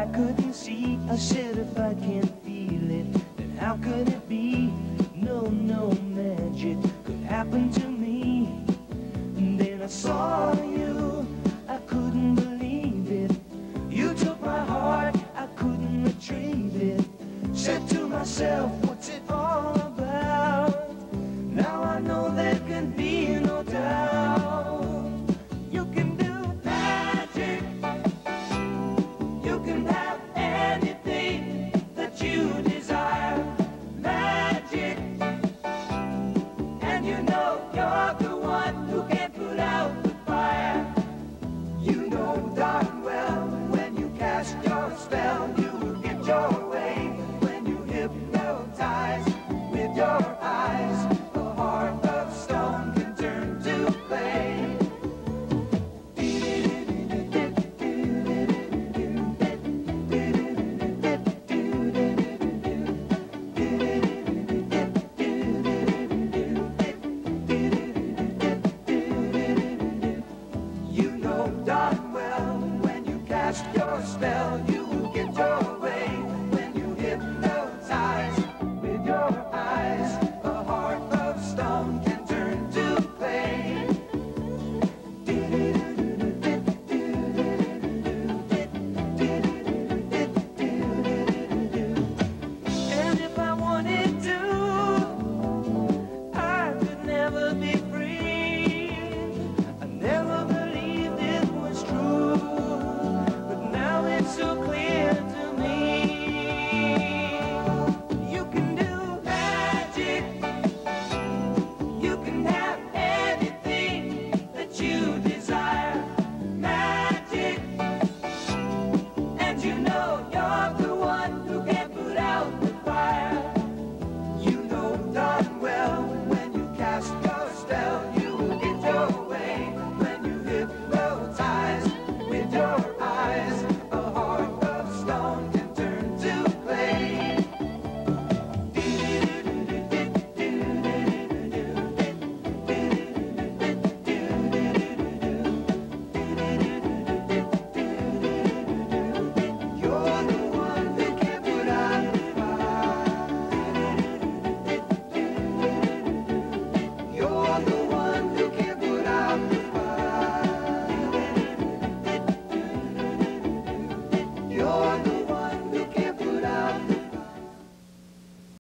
I couldn't see. I said if I can't feel it, then how could it be? No, no magic could happen to me. And then I saw you, I couldn't believe it. You took my heart, I couldn't retrieve it. Said to myself, what's it all about? Now I know there can be no doubt. You can do magic. You can have anything that you desire. Magic. And you know you're the one who can put out the fire. You know darn well when you cast your spell, you will get your way. When you hypnotize with your eyes, a heart of stone can turn to clay. You know darn well when you cast your spell, you will get your